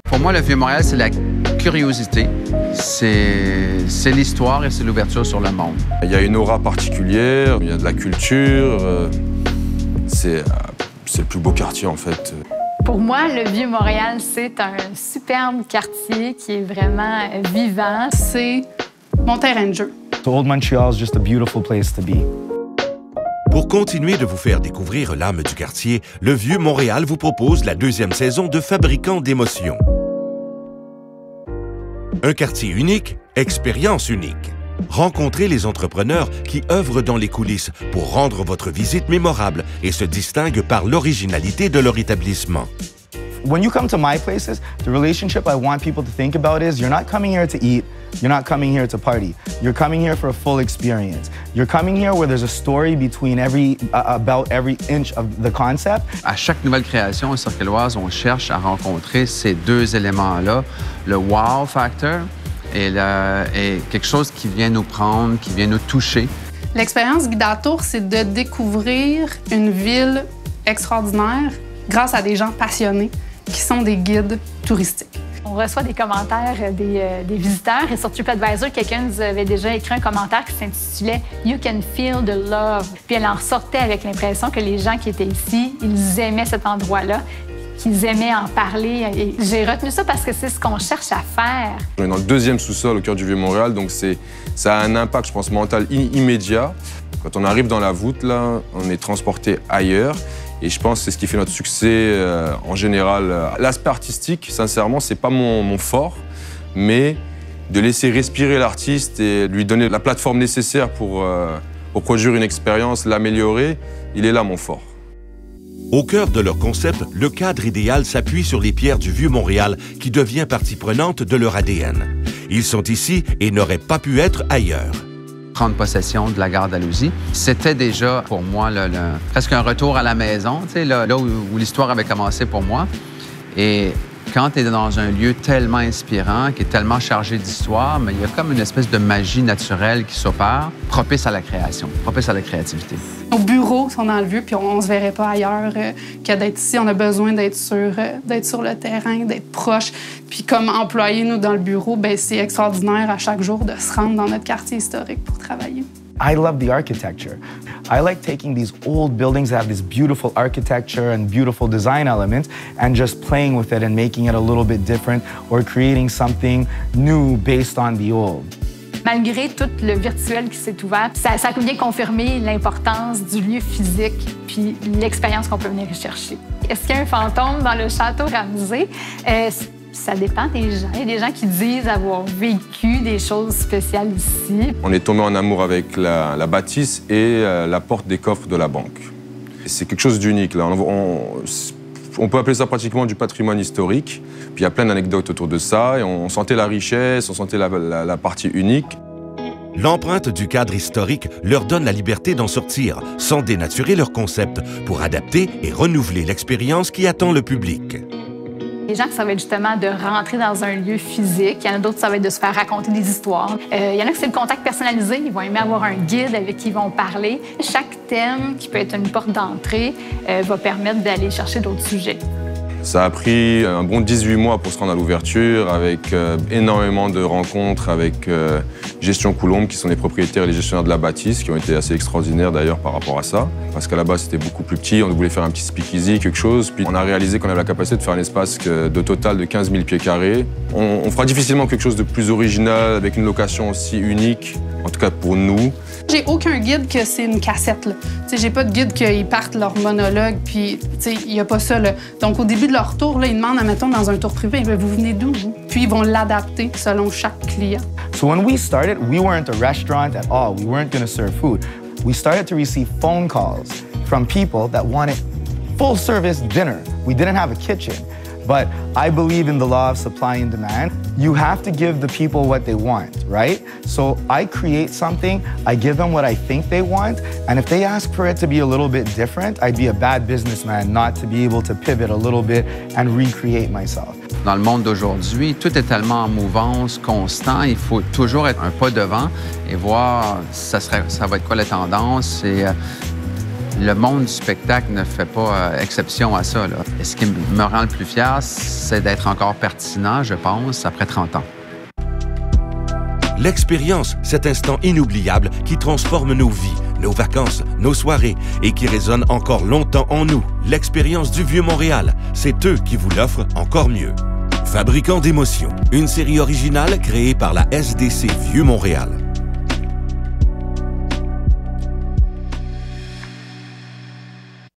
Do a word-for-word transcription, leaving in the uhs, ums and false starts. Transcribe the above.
Pour moi, le Vieux-Montréal, c'est la curiosité, c'est l'histoire et c'est l'ouverture sur le monde. Il y a une aura particulière, il y a de la culture, euh, c'est le plus beau quartier en fait. Pour moi, le Vieux-Montréal, c'est un superbe quartier qui est vraiment vivant. C'est mon terrain de jeu. Old Montreal is just a beautiful place to be. Pour continuer de vous faire découvrir l'âme du quartier, le Vieux-Montréal vous propose la deuxième saison de Fabricants d'émotions. Un quartier unique, expérience unique. Rencontrez les entrepreneurs qui œuvrent dans les coulisses pour rendre votre visite mémorable et se distinguent par l'originalité de leur établissement. When you come to my places, the relationship I want people to think about is you're not coming here to eat, you're not coming here to party. You're coming here for a full experience. You're coming here where there's a story between every, uh, about every inch of the concept. À chaque nouvelle création, à Circuloise, on cherche à rencontrer ces deux éléments-là, le wow factor et, le, et quelque chose qui vient nous prendre, qui vient nous toucher. L'expérience Guide à Tours, c'est de découvrir une ville extraordinaire grâce à des gens passionnés qui sont des guides touristiques. On reçoit des commentaires des, euh, des visiteurs et sur TripAdvisor, quelqu'un nous avait déjà écrit un commentaire qui s'intitulait « You can feel the love ». Puis elle en ressortait avec l'impression que les gens qui étaient ici, ils aimaient cet endroit-là, qu'ils aimaient en parler. Et j'ai retenu ça parce que c'est ce qu'on cherche à faire. On est dans le deuxième sous-sol au cœur du Vieux-Montréal, donc ça a un impact, je pense, mental immédiat. Quand on arrive dans la voûte, là, on est transporté ailleurs. Et je pense que c'est ce qui fait notre succès euh, en général. L'aspect artistique, sincèrement, c'est pas mon, mon fort, mais de laisser respirer l'artiste et lui donner la plateforme nécessaire pour, euh, pour produire une expérience, l'améliorer, il est là mon fort. Au cœur de leur concept, le cadre idéal s'appuie sur les pierres du Vieux-Montréal qui devient partie prenante de leur A D N. Ils sont ici et n'auraient pas pu être ailleurs. Prendre possession de la gare d'Alousie, c'était déjà pour moi le, le, presque un retour à la maison, là, là où, où l'histoire avait commencé pour moi. Et quand tu es dans un lieu tellement inspirant, qui est tellement chargé d'histoire, mais il y a comme une espèce de magie naturelle qui s'opère, propice à la création, propice à la créativité. Nos bureaux sont dans le vieux, puis on ne se verrait pas ailleurs euh, que d'être ici. On a besoin d'être sur, euh, d'être sur le terrain, d'être proche. Puis comme employés, nous, dans le bureau, ben c'est extraordinaire à chaque jour de se rendre dans notre quartier historique pour travailler. I love the architecture. I like taking these old buildings that have this beautiful architecture and beautiful design elements and just playing with it and making it a little bit different or creating something new based on the old. Malgré tout le virtuel qui s'est ouvert, ça, ça a bien confirmé l'importance du lieu physique puis l'expérience qu'on peut venir chercher. Est-ce qu'il y a un fantôme dans le château Ramsay? Euh, Ça dépend des gens. Il y a des gens qui disent avoir vécu des choses spéciales ici. On est tombé en amour avec la, la bâtisse et euh, la porte des coffres de la banque. C'est quelque chose d'unique, là. On, on, on peut appeler ça pratiquement du patrimoine historique. Puis il y a plein d'anecdotes autour de ça. Et on sentait la richesse, on sentait la, la, la partie unique. L'empreinte du cadre historique leur donne la liberté d'en sortir, sans dénaturer leur concept, pour adapter et renouveler l'expérience qui attend le public. Les gens, ça va être justement de rentrer dans un lieu physique. Il y en a d'autres, ça va être de se faire raconter des histoires. Euh, il y en a qui c'est le contact personnalisé. Ils vont aimer avoir un guide avec qui ils vont parler. Chaque thème, qui peut être une porte d'entrée, euh, va permettre d'aller chercher d'autres sujets. Ça a pris un bon dix-huit mois pour se rendre à l'ouverture, avec euh, énormément de rencontres avec euh, Gestion Coulombe, qui sont les propriétaires et les gestionnaires de la bâtisse, qui ont été assez extraordinaires d'ailleurs par rapport à ça. Parce qu'à la base, c'était beaucoup plus petit, on voulait faire un petit speakeasy, quelque chose. Puis on a réalisé qu'on avait la capacité de faire un espace de total de quinze mille pieds carrés. On, on fera difficilement quelque chose de plus original, avec une location aussi unique, en tout cas pour nous. J'ai aucun guide que c'est une cassette, là. Tu sais, j'ai pas de guide qu'ils partent leur monologue, puis, tu sais, il y a pas ça, là. Donc, au début de leur tour, là, ils demandent, admettons, dans un tour privé, vous venez d'où, vous? Puis, ils vont l'adapter selon chaque client. So when we started, we weren't a restaurant at all. We weren't going to serve food. We started to receive phone calls from people that wanted full-service dinner. We didn't have a kitchen. But I believe in the law of supply and demand. You have to give the people what they want, right? So I create something, I give them what I think they want, and if they ask for it to be a little bit different, I'd be a bad businessman not to be able to pivot a little bit and recreate myself. Dans le monde d'aujourd'hui, tout est tellement en mouvance, constant. Il faut toujours être un pas devant et voir ça, serait, ça va être quoi la tendance. Et, euh, Le monde du spectacle ne fait pas euh, exception à ça, là. Et ce qui me rend le plus fier, c'est d'être encore pertinent, je pense, après trente ans. L'expérience, cet instant inoubliable qui transforme nos vies, nos vacances, nos soirées et qui résonne encore longtemps en nous. L'expérience du Vieux-Montréal, c'est eux qui vous l'offrent encore mieux. Fabricant d'émotions, une série originale créée par la S D C Vieux-Montréal.